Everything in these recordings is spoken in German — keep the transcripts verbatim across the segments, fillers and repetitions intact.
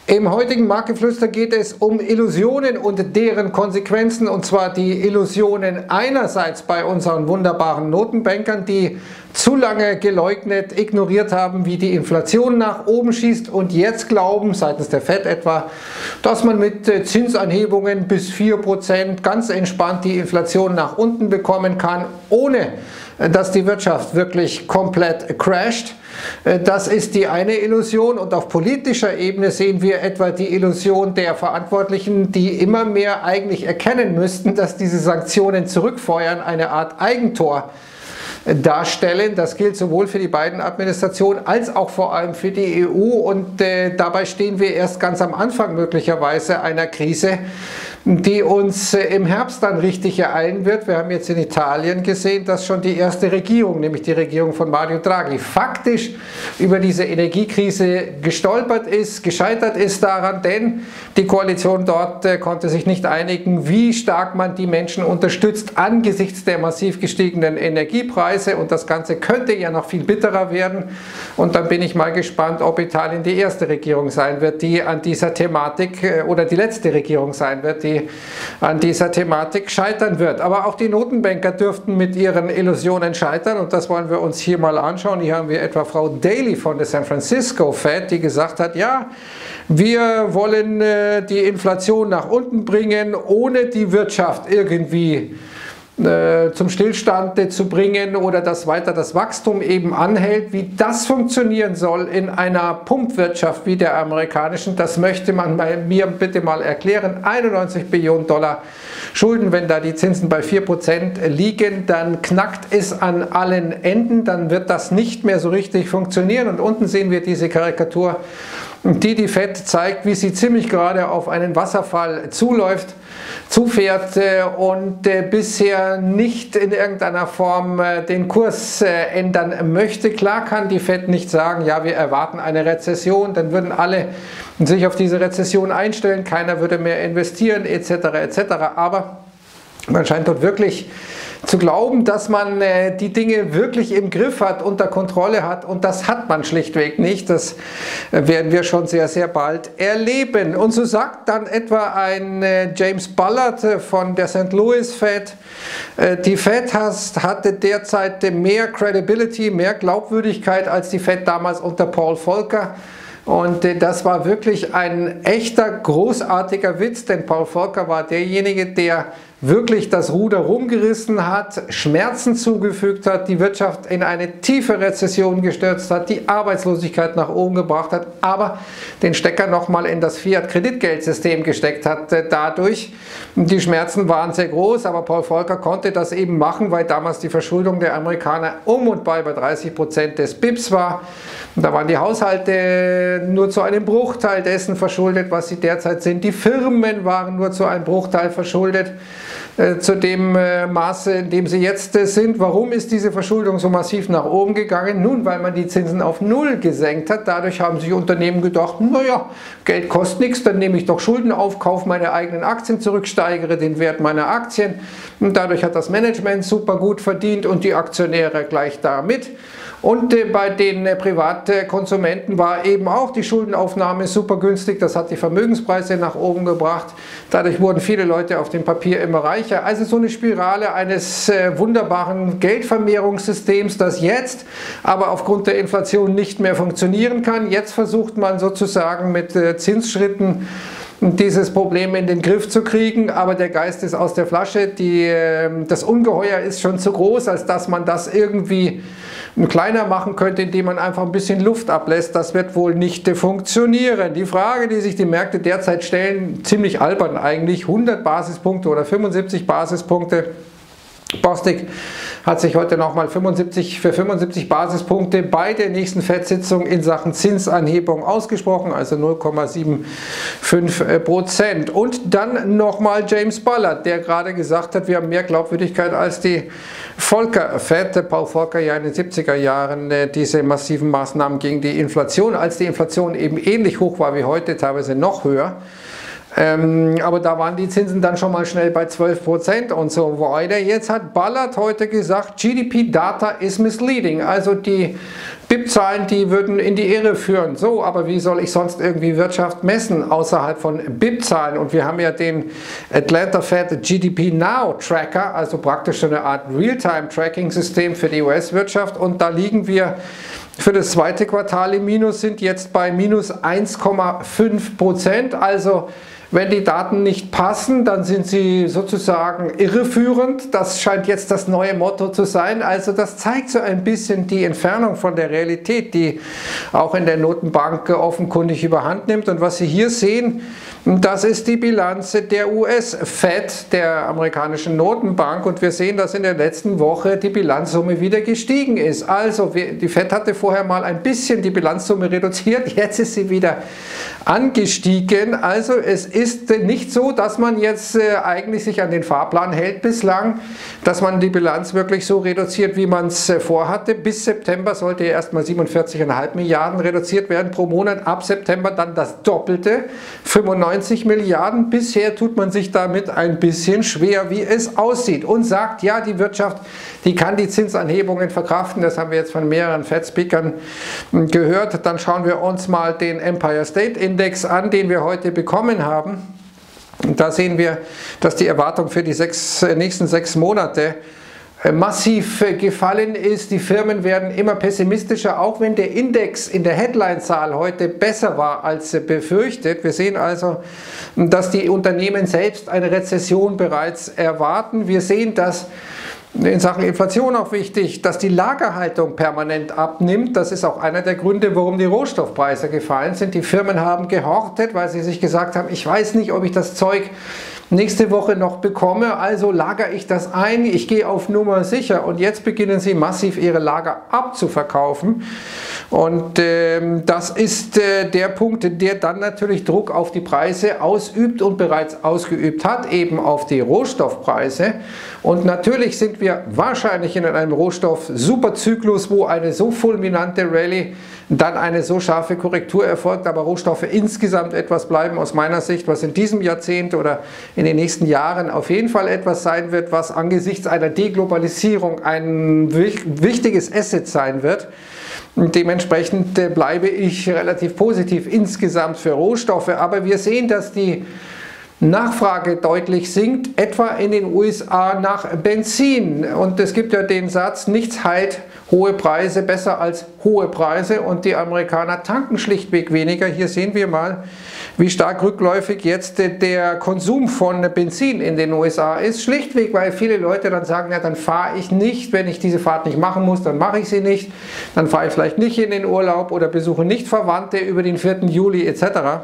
Im heutigen Marktgeflüster geht es um Illusionen und deren Konsequenzen, und zwar die Illusionen einerseits bei unseren wunderbaren Notenbankern, die zu lange geleugnet, ignoriert haben, wie die Inflation nach oben schießt und jetzt glauben, seitens der Fed etwa, dass man mit Zinsanhebungen bis vier Prozent ganz entspannt die Inflation nach unten bekommen kann, ohne dass die Wirtschaft wirklich komplett crasht. Das ist die eine Illusion, und auf politischer Ebene sehen wir etwa die Illusion der Verantwortlichen, die immer mehr eigentlich erkennen müssten, dass diese Sanktionen zurückfeuern eine Art Eigentor darstellen. Das gilt sowohl für die beiden Administrationen als auch vor allem für die E U, und äh, dabei stehen wir erst ganz am Anfang möglicherweise einer Krise, die uns äh, im Herbst dann richtig ereilen wird. Wir haben jetzt in Italien gesehen, dass schon die erste Regierung, nämlich die Regierung von Mario Draghi, faktisch über diese Energiekrise gestolpert ist, gescheitert ist daran, denn die Koalition dort äh, konnte sich nicht einigen, wie stark man die Menschen unterstützt angesichts der massiv gestiegenen Energiepreise. Und das Ganze könnte ja noch viel bitterer werden. Und dann bin ich mal gespannt, ob Italien die erste Regierung sein wird, die an dieser Thematik, oder die letzte Regierung sein wird, die an dieser Thematik scheitern wird. Aber auch die Notenbanker dürften mit ihren Illusionen scheitern, und das wollen wir uns hier mal anschauen. Hier haben wir etwa Frau Daly von der San Francisco Fed, die gesagt hat, ja, wir wollen äh, die Inflation nach unten bringen, ohne die Wirtschaft irgendwie zum Stillstand zu bringen oder dass weiter das Wachstum eben anhält. Wie das funktionieren soll in einer Pumpwirtschaft wie der amerikanischen, das möchte man mir bitte mal erklären. einundneunzig Billionen Dollar Schulden, wenn da die Zinsen bei vier Prozent liegen, dann knackt es an allen Enden, dann wird das nicht mehr so richtig funktionieren. Und unten sehen wir diese Karikatur, die die Fed zeigt, wie sie ziemlich gerade auf einen Wasserfall zuläuft, zufährt und bisher nicht in irgendeiner Form den Kurs ändern möchte. Klar kann die Fed nicht sagen, ja, wir erwarten eine Rezession, dann würden alle sich auf diese Rezession einstellen, keiner würde mehr investieren, et cetera et cetera. Aber man scheint dort wirklich zu glauben, dass man äh, die Dinge wirklich im Griff hat, unter Kontrolle hat, und das hat man schlichtweg nicht. Das äh, werden wir schon sehr, sehr bald erleben. Und so sagt dann etwa ein äh, James Bullard äh, von der Sankt Louis Fed, äh, die Fed has, hatte derzeit mehr Credibility, mehr Glaubwürdigkeit als die Fed damals unter Paul Volcker. Und das war wirklich ein echter, großartiger Witz, denn Paul Volcker war derjenige, der wirklich das Ruder rumgerissen hat, Schmerzen zugefügt hat, die Wirtschaft in eine tiefe Rezession gestürzt hat, die Arbeitslosigkeit nach oben gebracht hat, aber den Stecker nochmal in das Fiat-Kreditgeldsystem gesteckt hat dadurch. Die Schmerzen waren sehr groß, aber Paul Volcker konnte das eben machen, weil damals die Verschuldung der Amerikaner um und bei bei dreißig Prozent des B I P S war. Und da waren die Haushalte nur zu einem Bruchteil dessen verschuldet, was sie derzeit sind. Die Firmen waren nur zu einem Bruchteil verschuldet, äh, zu dem äh, Maße, in dem sie jetzt äh, sind. Warum ist diese Verschuldung so massiv nach oben gegangen? Nun, weil man die Zinsen auf Null gesenkt hat. Dadurch haben sich Unternehmen gedacht, naja, Geld kostet nichts, dann nehme ich doch Schulden auf, kaufe meine eigenen Aktien zurück, steigere den Wert meiner Aktien. Und dadurch hat das Management super gut verdient und die Aktionäre gleich damit. Und äh, bei den äh, Privatkonsumenten war eben auch die Schuldenaufnahme super günstig. Das hat die Vermögenspreise nach oben gebracht. Dadurch wurden viele Leute auf dem Papier immer reicher. Also so eine Spirale eines äh, wunderbaren Geldvermehrungssystems, das jetzt aber aufgrund der Inflation nicht mehr funktionieren kann. Jetzt versucht man sozusagen mit äh, Zinsschritten dieses Problem in den Griff zu kriegen, aber der Geist ist aus der Flasche. Die, das Ungeheuer ist schon zu groß, als dass man das irgendwie kleiner machen könnte, indem man einfach ein bisschen Luft ablässt. Das wird wohl nicht funktionieren. Die Frage, die sich die Märkte derzeit stellen, ziemlich albern eigentlich, hundert Basispunkte oder fünfundsiebzig Basispunkte. Bostic hat sich heute nochmal fünfundsiebzig für fünfundsiebzig Basispunkte bei der nächsten Fed-Sitzung in Sachen Zinsanhebung ausgesprochen, also null Komma fünfundsiebzig Prozent. Und dann nochmal James Bullard, der gerade gesagt hat, wir haben mehr Glaubwürdigkeit als die Volcker Fed. Paul Volcker ja in den siebziger Jahren äh, diese massiven Maßnahmen gegen die Inflation, als die Inflation eben ähnlich hoch war wie heute, teilweise noch höher, Ähm, aber da waren die Zinsen dann schon mal schnell bei zwölf Prozent und so weiter. Jetzt hat Ballard heute gesagt, G D P-Data is misleading. Also die B I P-Zahlen, die würden in die Irre führen. So, aber wie soll ich sonst irgendwie Wirtschaft messen außerhalb von B I P-Zahlen? Und wir haben ja den Atlanta Fed G D P Now Tracker, also praktisch eine Art Realtime-Tracking-System für die U S-Wirtschaft. Und da liegen wir für das zweite Quartal im Minus, sind jetzt bei minus eins Komma fünf Prozent. Also wenn die Daten nicht passen, dann sind sie sozusagen irreführend. Das scheint jetzt das neue Motto zu sein. Also das zeigt so ein bisschen die Entfernung von der Realität, die auch in der Notenbank offenkundig überhand nimmt. Und was Sie hier sehen, das ist die Bilanz der U S-Fed, der amerikanischen Notenbank. Und wir sehen, dass in der letzten Woche die Bilanzsumme wieder gestiegen ist. Also die Fed hatte vorher mal ein bisschen die Bilanzsumme reduziert, jetzt ist sie wieder angestiegen. Also es ist nicht so, dass man jetzt äh, eigentlich sich an den Fahrplan hält bislang, dass man die Bilanz wirklich so reduziert, wie man es äh, vorhatte. Bis September sollte ja erstmal siebenundvierzig Komma fünf Milliarden reduziert werden pro Monat, ab September dann das Doppelte, fünfundneunzig Milliarden. Bisher tut man sich damit ein bisschen schwer, wie es aussieht, und sagt, ja, die Wirtschaft, die kann die Zinsanhebungen verkraften. Das haben wir jetzt von mehreren Fed-Speakern gehört. Dann schauen wir uns mal den Empire State Index an, den wir heute bekommen haben. Da sehen wir, dass die Erwartung für die sechs, nächsten sechs Monate massiv gefallen ist. Die Firmen werden immer pessimistischer, auch wenn der Index in der Headline-Zahl heute besser war als befürchtet. Wir sehen also, dass die Unternehmen selbst eine Rezession bereits erwarten. Wir sehen, dass in Sachen Inflation auch wichtig, dass die Lagerhaltung permanent abnimmt. Das ist auch einer der Gründe, warum die Rohstoffpreise gefallen sind. Die Firmen haben gehortet, weil sie sich gesagt haben, ich weiß nicht, ob ich das Zeug nächste Woche noch bekomme, also lagere ich das ein, ich gehe auf Nummer sicher. Und jetzt beginnen sie massiv ihre Lager abzuverkaufen. Und äh, das ist äh, der Punkt, der dann natürlich Druck auf die Preise ausübt und bereits ausgeübt hat, eben auf die Rohstoffpreise. Und natürlich sind wir wahrscheinlich in einem Rohstoff-Superzyklus, wo eine so fulminante Rallye dann eine so scharfe Korrektur erfolgt, aber Rohstoffe insgesamt etwas bleiben aus meiner Sicht, was in diesem Jahrzehnt oder in den nächsten Jahren auf jeden Fall etwas sein wird, was angesichts einer Deglobalisierung ein wichtiges Asset sein wird. Dementsprechend bleibe ich relativ positiv insgesamt für Rohstoffe, aber wir sehen, dass die Nachfrage deutlich sinkt, etwa in den U S A nach Benzin. Und es gibt ja den Satz, nichts heilt hohe Preise besser als hohe Preise, und die Amerikaner tanken schlichtweg weniger. Hier sehen wir mal, wie stark rückläufig jetzt der Konsum von Benzin in den U S A ist. Schlichtweg, weil viele Leute dann sagen, ja, dann fahre ich nicht, wenn ich diese Fahrt nicht machen muss, dann mache ich sie nicht. Dann fahre ich vielleicht nicht in den Urlaub oder besuche nicht Verwandte über den vierten Juli et cetera.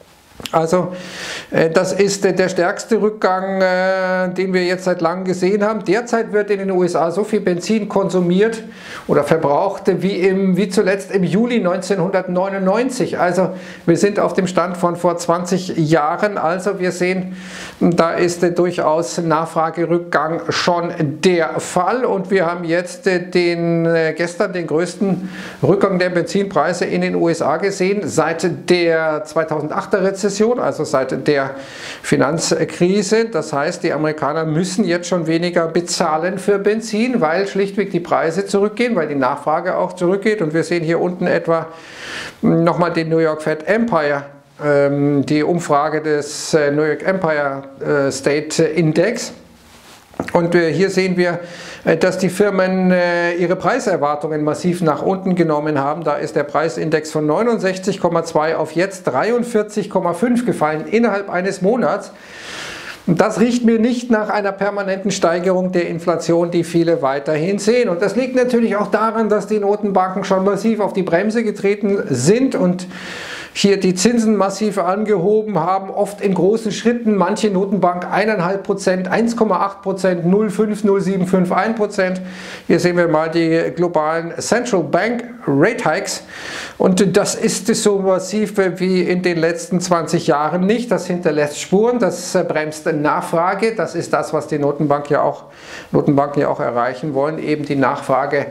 Also das ist der stärkste Rückgang, den wir jetzt seit langem gesehen haben. Derzeit wird in den U S A so viel Benzin konsumiert oder verbraucht wie, im, wie zuletzt im Juli neunzehnhundertneunundneunzig. Also wir sind auf dem Stand von vor zwanzig Jahren. Also wir sehen, da ist durchaus Nachfragerückgang schon der Fall. Und wir haben jetzt den, gestern den größten Rückgang der Benzinpreise in den U S A gesehen seit der zweitausendachter Rezession. Also seit der Finanzkrise. Das heißt, die Amerikaner müssen jetzt schon weniger bezahlen für Benzin, weil schlichtweg die Preise zurückgehen, weil die Nachfrage auch zurückgeht. Und wir sehen hier unten etwa nochmal den New York Fed Empire, ähm, die Umfrage des äh, New York Empire äh, State Index. Und äh, hier sehen wir, äh, dass die Firmen äh, ihre Preiserwartungen massiv nach unten genommen haben. Da ist der Preisindex von neunundsechzig Komma zwei auf jetzt dreiundvierzig Komma fünf gefallen innerhalb eines Monats. Das riecht mir nicht nach einer permanenten Steigerung der Inflation, die viele weiterhin sehen. Und das liegt natürlich auch daran, dass die Notenbanken schon massiv auf die Bremse getreten sind und hier die Zinsen massiv angehoben haben, oft in großen Schritten, manche Notenbank eins Komma fünf Prozent, eins Komma acht Prozent, null Komma fünf, null Komma sieben fünf, ein Prozent. Hier sehen wir mal die globalen Central Bank Rate Hikes, und das ist so massiv wie in den letzten zwanzig Jahren nicht. Das hinterlässt Spuren, das bremst Nachfrage, das ist das, was die Notenbank ja auch, Notenbanken ja auch erreichen wollen, eben die Nachfrage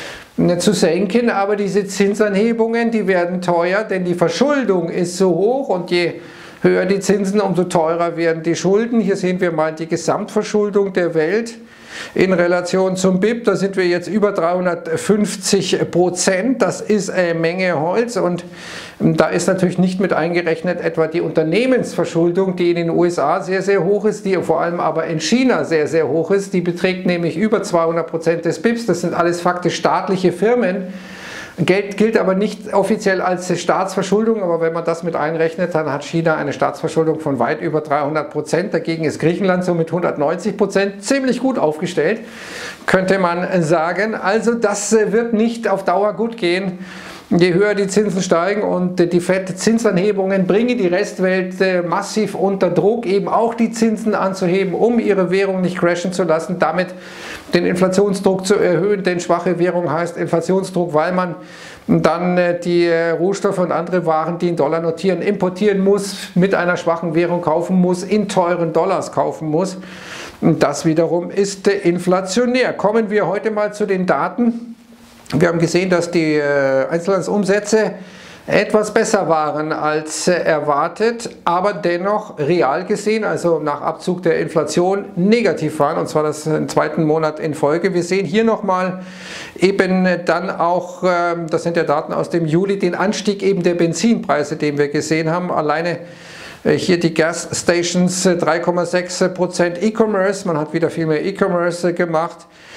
zu senken. Aber diese Zinsanhebungen, die werden teuer, denn die Verschuldung ist so hoch, und je höher die Zinsen, umso teurer werden die Schulden. Hier sehen wir mal die Gesamtverschuldung der Welt in Relation zum B I P. Da sind wir jetzt über dreihundertfünfzig Prozent. Das ist eine Menge Holz, und da ist natürlich nicht mit eingerechnet etwa die Unternehmensverschuldung, die in den U S A sehr, sehr hoch ist, die vor allem aber in China sehr, sehr hoch ist. Die beträgt nämlich über zweihundert Prozent des B I Ps. Das sind alles faktisch staatliche Firmen. Geld gilt aber nicht offiziell als Staatsverschuldung, aber wenn man das mit einrechnet, dann hat China eine Staatsverschuldung von weit über dreihundert Prozent. Dagegen ist Griechenland so mit hundertneunzig Prozent ziemlich gut aufgestellt, könnte man sagen. Also das wird nicht auf Dauer gut gehen. Je höher die Zinsen steigen und die Fed-Zinsanhebungen bringen die Restwelt massiv unter Druck, eben auch die Zinsen anzuheben, um ihre Währung nicht crashen zu lassen, damit den Inflationsdruck zu erhöhen. Denn schwache Währung heißt Inflationsdruck, weil man dann die Rohstoffe und andere Waren, die in Dollar notieren, importieren muss, mit einer schwachen Währung kaufen muss, in teuren Dollars kaufen muss. Und das wiederum ist inflationär. Kommen wir heute mal zu den Daten. Wir haben gesehen, dass die äh, Einzelhandelsumsätze etwas besser waren als äh, erwartet, aber dennoch real gesehen, also nach Abzug der Inflation, negativ waren, und zwar das im zweiten Monat in Folge. Wir sehen hier nochmal eben dann auch, äh, das sind ja Daten aus dem Juli, den Anstieg eben der Benzinpreise, den wir gesehen haben. Alleine äh, hier die Gas Stations, äh, drei Komma sechs Prozent E-Commerce, man hat wieder viel mehr E-Commerce äh, gemacht.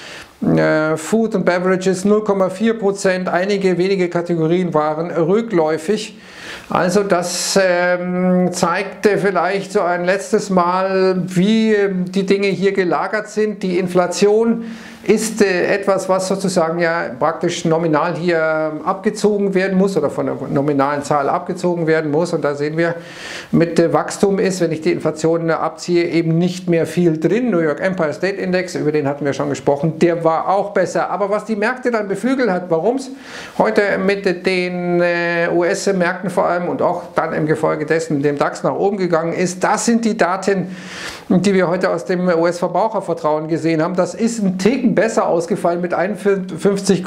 Food und Beverages null Komma vier Prozent, einige wenige Kategorien waren rückläufig. Also das ähm, zeigte vielleicht so ein letztes Mal, wie die Dinge hier gelagert sind. Die Inflation ist äh, etwas, was sozusagen ja praktisch nominal hier abgezogen werden muss oder von der nominalen Zahl abgezogen werden muss. Und da sehen wir, mit äh, Wachstum ist, wenn ich die Inflation äh, abziehe, eben nicht mehr viel drin. New York Empire State Index, über den hatten wir schon gesprochen, der war auch besser. Aber was die Märkte dann beflügelt hat, warum es heute mit den äh, U S-Märkten vor allem und auch dann im Gefolge dessen dem DAX nach oben gegangen ist, das sind die Daten, die wir heute aus dem U S-Verbrauchervertrauen gesehen haben. Das ist ein Ticken besser ausgefallen mit einundfünfzig,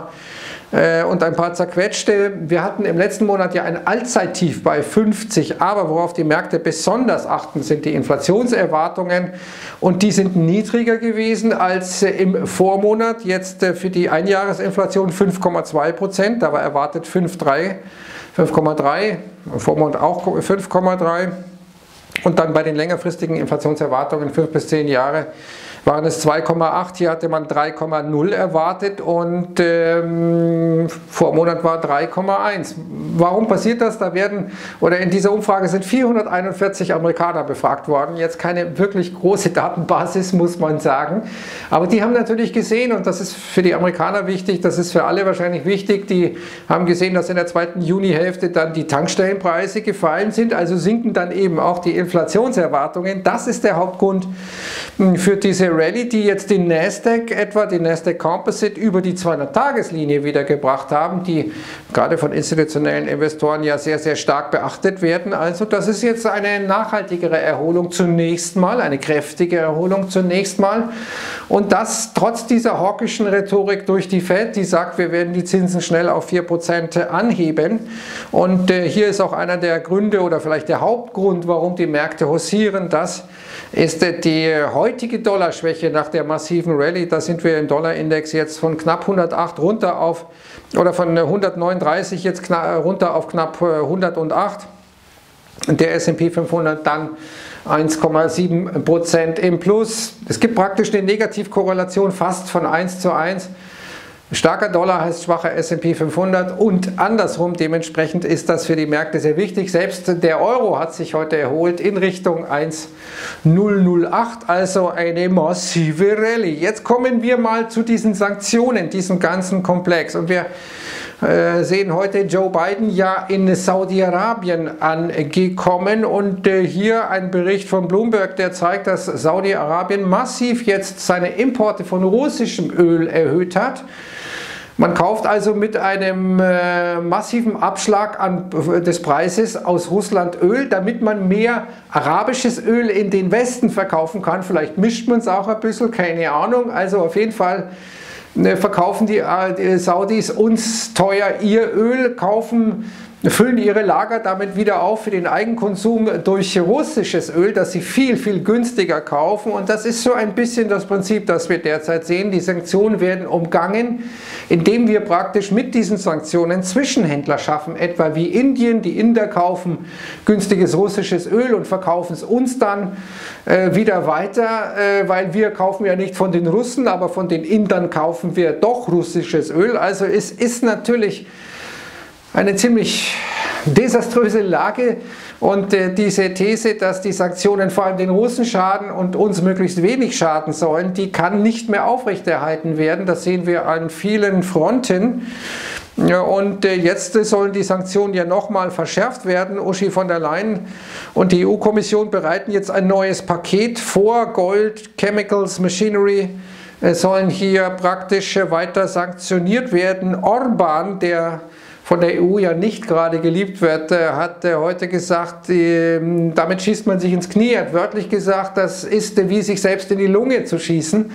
und ein paar zerquetschte. Wir hatten im letzten Monat ja ein Allzeittief bei fünfzig, aber worauf die Märkte besonders achten, sind die Inflationserwartungen, und die sind niedriger gewesen als im Vormonat. Jetzt für die Einjahresinflation fünf Komma zwei Prozent, da war erwartet fünf Komma drei, im Vormonat auch fünf Komma drei. Und dann bei den längerfristigen Inflationserwartungen, fünf bis zehn Jahre, waren es zwei Komma acht, hier hatte man drei Komma null erwartet, und ähm, vor Monat war drei Komma eins. Warum passiert das? Da werden, oder in dieser Umfrage sind vierhunderteinundvierzig Amerikaner befragt worden, jetzt keine wirklich große Datenbasis, muss man sagen, aber die haben natürlich gesehen, und das ist für die Amerikaner wichtig, das ist für alle wahrscheinlich wichtig, die haben gesehen, dass in der zweiten Junihälfte dann die Tankstellenpreise gefallen sind, also sinken dann eben auch die Inflationserwartungen. Das ist der Hauptgrund für diese Rallye, die jetzt den Nasdaq etwa, den Nasdaq Composite über die zweihundert-Tages-Linie wiedergebracht haben, die gerade von institutionellen Investoren ja sehr, sehr stark beachtet werden. Also das ist jetzt eine nachhaltigere Erholung zunächst mal, eine kräftige Erholung zunächst mal, und das trotz dieser hawkischen Rhetorik durch die Fed, die sagt, wir werden die Zinsen schnell auf vier Prozent anheben, und äh, hier ist auch einer der Gründe oder vielleicht der Hauptgrund, warum die Märkte haussieren. Das ist äh, die heutige Dollarschwäche nach der massiven Rallye. Da sind wir im Dollarindex jetzt von knapp hundertacht runter auf, oder von hundertneununddreißig jetzt knapp, runter auf knapp hundertacht. Der S und P fünfhundert dann eins Komma sieben Prozent im Plus. Es gibt praktisch eine Negativkorrelation fast von eins zu eins. Starker Dollar heißt schwacher S und P fünfhundert, und andersrum, dementsprechend ist das für die Märkte sehr wichtig. Selbst der Euro hat sich heute erholt in Richtung eins Komma null null acht, also eine massive Rallye. Jetzt kommen wir mal zu diesen Sanktionen, diesem ganzen Komplex, und wir äh, sehen heute Joe Biden ja in Saudi-Arabien angekommen, und äh, hier ein Bericht von Bloomberg, der zeigt, dass Saudi-Arabien massiv jetzt seine Importe von russischem Öl erhöht hat. Man kauft also mit einem äh, massiven Abschlag an, des Preises aus Russland Öl, damit man mehr arabisches Öl in den Westen verkaufen kann. Vielleicht mischt man es auch ein bisschen, keine Ahnung. Also auf jeden Fall äh, verkaufen die, äh, die Saudis uns teuer ihr Öl, kaufen füllen ihre Lager damit wieder auf für den Eigenkonsum durch russisches Öl, das sie viel, viel günstiger kaufen. Und das ist so ein bisschen das Prinzip, das wir derzeit sehen. Die Sanktionen werden umgangen, indem wir praktisch mit diesen Sanktionen Zwischenhändler schaffen, etwa wie Indien. Die Inder kaufen günstiges russisches Öl und verkaufen es uns dann äh, wieder weiter, äh, weil wir kaufen ja nicht von den Russen, aber von den Indern kaufen wir doch russisches Öl. Also es ist natürlich eine ziemlich desaströse Lage, und äh, diese These, dass die Sanktionen vor allem den Russen schaden und uns möglichst wenig schaden sollen, die kann nicht mehr aufrechterhalten werden. Das sehen wir an vielen Fronten. Ja, und äh, jetzt sollen die Sanktionen ja nochmal verschärft werden. Ursula von der Leyen und die E U-Kommission bereiten jetzt ein neues Paket vor. Gold, Chemicals, Machinery äh, sollen hier praktisch weiter sanktioniert werden. Orban, der von der E U ja nicht gerade geliebt wird, hat heute gesagt, damit schießt man sich ins Knie. Er hat wörtlich gesagt, das ist wie sich selbst in die Lunge zu schießen.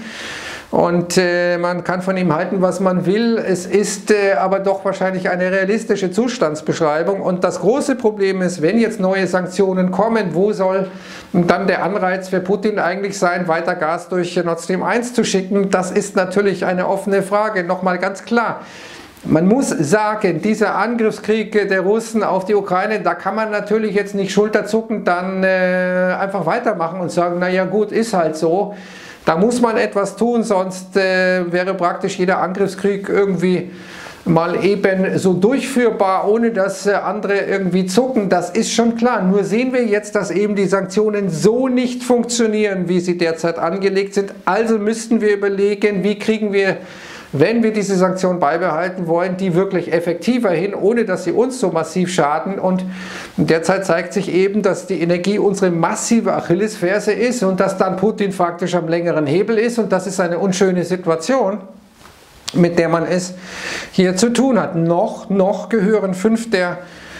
Und äh, man kann von ihm halten, was man will. Es ist äh, aber doch wahrscheinlich eine realistische Zustandsbeschreibung. Und das große Problem ist, wenn jetzt neue Sanktionen kommen, wo soll dann der Anreiz für Putin eigentlich sein, weiter Gas durch Nord Stream eins zu schicken? Das ist natürlich eine offene Frage. Nochmal ganz klar. Man muss sagen, dieser Angriffskrieg der Russen auf die Ukraine, da kann man natürlich jetzt nicht schulterzuckend dann äh, einfach weitermachen und sagen, naja gut, ist halt so. Da muss man etwas tun, sonst äh, wäre praktisch jeder Angriffskrieg irgendwie mal eben so durchführbar, ohne dass äh, andere irgendwie zucken. Das ist schon klar. Nur sehen wir jetzt, dass eben die Sanktionen so nicht funktionieren, wie sie derzeit angelegt sind. Also müssten wir überlegen, wie kriegen wir, wenn wir diese Sanktionen beibehalten wollen, die wirklich effektiver hin, ohne dass sie uns so massiv schaden. Und derzeit zeigt sich eben, dass die Energie unsere massive Achillesferse ist und dass dann Putin faktisch am längeren Hebel ist. Und das ist eine unschöne Situation, mit der man es hier zu tun hat. Noch, noch gehören fünf der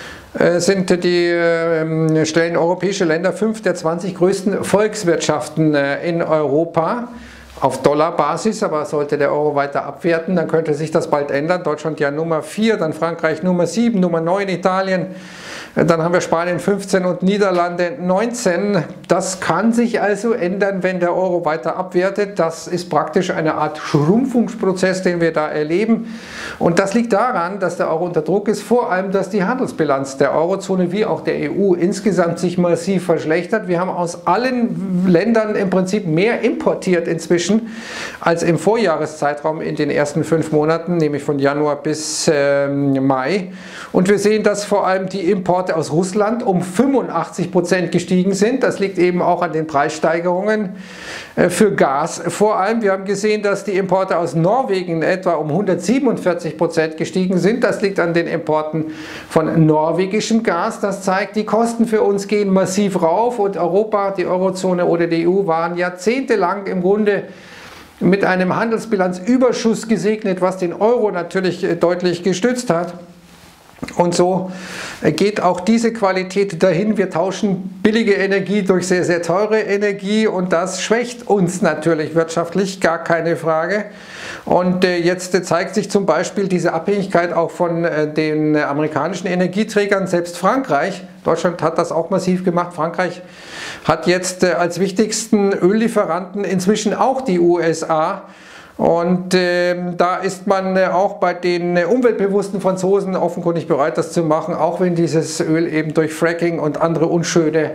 sind die, äh, stellen europäische Länder fünf der zwanzig größten Volkswirtschaften äh, in Europa. Auf Dollarbasis, aber sollte der Euro weiter abwerten, dann könnte sich das bald ändern. Deutschland ja Nummer vier, dann Frankreich Nummer sieben, Nummer neun Italien, dann haben wir Spanien fünfzehn und Niederlande neunzehn. Das kann sich also ändern, wenn der Euro weiter abwertet. Das ist praktisch eine Art Schrumpfungsprozess, den wir da erleben. Und das liegt daran, dass der Euro unter Druck ist, vor allem, dass die Handelsbilanz der Eurozone wie auch der E U insgesamt sich massiv verschlechtert. Wir haben aus allen Ländern im Prinzip mehr importiert inzwischen als im Vorjahreszeitraum in den ersten fünf Monaten, nämlich von Januar bis äh, Mai. Und wir sehen, dass vor allem die Importe aus Russland um fünfundachtzig Prozent gestiegen sind. Das liegt eben auch an den Preissteigerungen für Gas. Vor allem, wir haben gesehen, dass die Importe aus Norwegen etwa um hundertsiebenundvierzig Prozent gestiegen sind. Das liegt an den Importen von norwegischem Gas. Das zeigt, die Kosten für uns gehen massiv rauf, und Europa, die Eurozone oder die E U waren jahrzehntelang im Grunde mit einem Handelsbilanzüberschuss gesegnet, was den Euro natürlich deutlich gestützt hat. Und so geht auch diese Qualität dahin. Wir tauschen billige Energie durch sehr, sehr teure Energie, und das schwächt uns natürlich wirtschaftlich, gar keine Frage. Und jetzt zeigt sich zum Beispiel diese Abhängigkeit auch von den amerikanischen Energieträgern. Selbst Frankreich, Deutschland hat das auch massiv gemacht, Frankreich hat jetzt als wichtigsten Öllieferanten inzwischen auch die U S A. Und äh, da ist man äh, auch bei den äh, umweltbewussten Franzosen offenkundig bereit, das zu machen, auch wenn dieses Öl eben durch Fracking und andere unschöne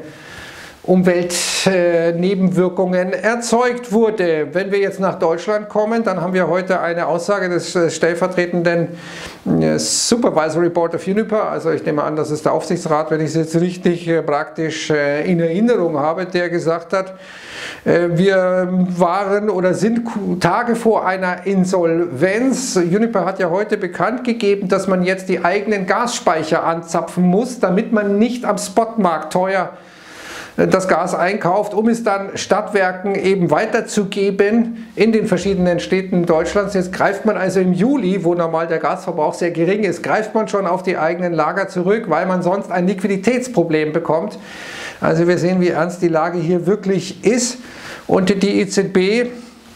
Umweltnebenwirkungen äh, erzeugt wurde. Wenn wir jetzt nach Deutschland kommen, dann haben wir heute eine Aussage des äh, stellvertretenden äh, Supervisory Board of Uniper, also ich nehme an, das ist der Aufsichtsrat, wenn ich es jetzt richtig äh, praktisch äh, in Erinnerung habe, der gesagt hat, wir waren oder sind Tage vor einer Insolvenz. Uniper hat ja heute bekannt gegeben, dass man jetzt die eigenen Gasspeicher anzapfen muss, damit man nicht am Spotmarkt teuer das Gas einkauft, um es dann Stadtwerken eben weiterzugeben in den verschiedenen Städten Deutschlands. Jetzt greift man also im Juli, wo normal der Gasverbrauch sehr gering ist, greift man schon auf die eigenen Lager zurück, weil man sonst ein Liquiditätsproblem bekommt. Also wir sehen, wie ernst die Lage hier wirklich ist. Und die E Z B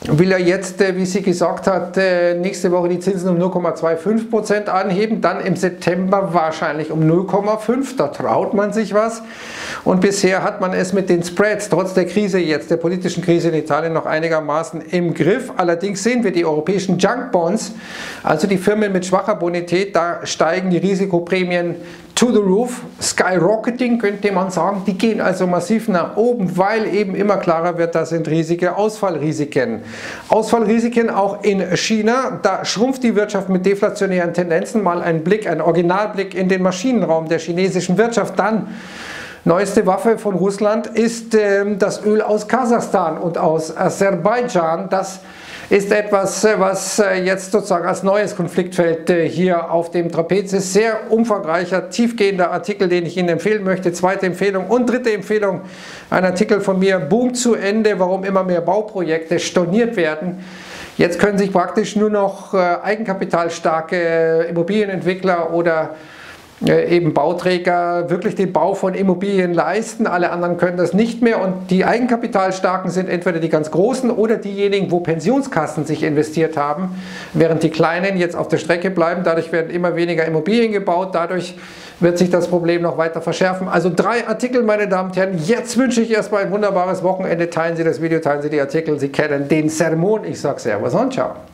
will er jetzt, wie sie gesagt hat, nächste Woche die Zinsen um null Komma fünfundzwanzig Prozent anheben, dann im September wahrscheinlich um null Komma fünf. Da traut man sich was. Und bisher hat man es mit den Spreads, trotz der Krise jetzt, der politischen Krise in Italien, noch einigermaßen im Griff. Allerdings sehen wir die europäischen Junk Bonds, also die Firmen mit schwacher Bonität, da steigen die Risikoprämien to the roof, skyrocketing könnte man sagen, die gehen also massiv nach oben, weil eben immer klarer wird, das sind riesige Ausfallrisiken. Ausfallrisiken auch in China, da schrumpft die Wirtschaft mit deflationären Tendenzen, mal ein Blick, ein Originalblick in den Maschinenraum der chinesischen Wirtschaft, dann neueste Waffe von Russland ist äh, das Öl aus Kasachstan und aus Aserbaidschan. Das ist etwas, was jetzt sozusagen als neues Konfliktfeld hier auf dem Trapez ist. Sehr umfangreicher, tiefgehender Artikel, den ich Ihnen empfehlen möchte. Zweite Empfehlung und dritte Empfehlung, ein Artikel von mir, Boom zu Ende, warum immer mehr Bauprojekte storniert werden. Jetzt können sich praktisch nur noch eigenkapitalstarke Immobilienentwickler oder eben Bauträger wirklich den Bau von Immobilien leisten, alle anderen können das nicht mehr und die Eigenkapitalstarken sind entweder die ganz Großen oder diejenigen, wo Pensionskassen sich investiert haben, während die Kleinen jetzt auf der Strecke bleiben, dadurch werden immer weniger Immobilien gebaut, dadurch wird sich das Problem noch weiter verschärfen. Also drei Artikel, meine Damen und Herren, jetzt wünsche ich erstmal ein wunderbares Wochenende, teilen Sie das Video, teilen Sie die Artikel, Sie kennen den Sermon, ich sage Servus und Ciao.